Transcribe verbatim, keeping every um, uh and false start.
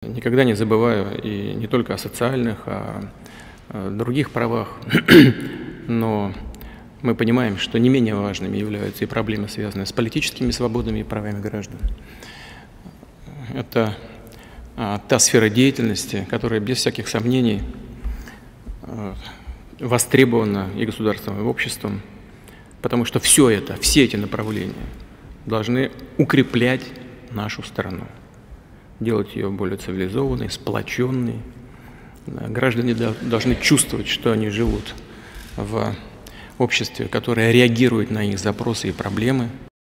Никогда не забываю и не только о социальных, а о других правах, но мы понимаем, что не менее важными являются и проблемы, связанные с политическими свободами и правами граждан. Это а, та сфера деятельности, которая без всяких сомнений а, востребована и государством, и обществом, потому что все это, все эти направления должны укреплять нашу страну, делать ее более цивилизованной, сплоченной. Граждане должны чувствовать, что они живут в обществе, которое реагирует на их запросы и проблемы.